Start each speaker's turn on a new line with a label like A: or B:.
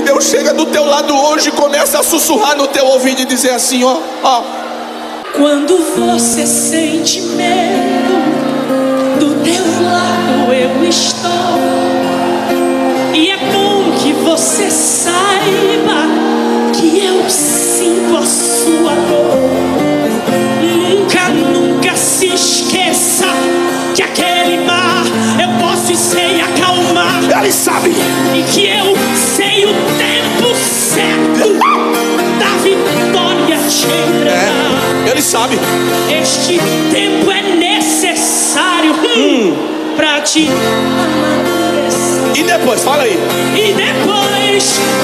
A: Deus chega do teu lado hoje e começa a sussurrar no teu ouvido e dizer assim, ó.
B: Quando você sente medo, do teu lado eu estou. E é bom que você saiba que eu sinto a sua dor. Nunca se esqueça que aquele mar eu posso e sei acalmar.
A: Ele sabe.
B: E que eu sei o tempo certo da vitória te entregar.
A: Ele sabe.
B: Este tempo é necessário pra te amadurecer.
A: E depois, fala aí.
B: E depois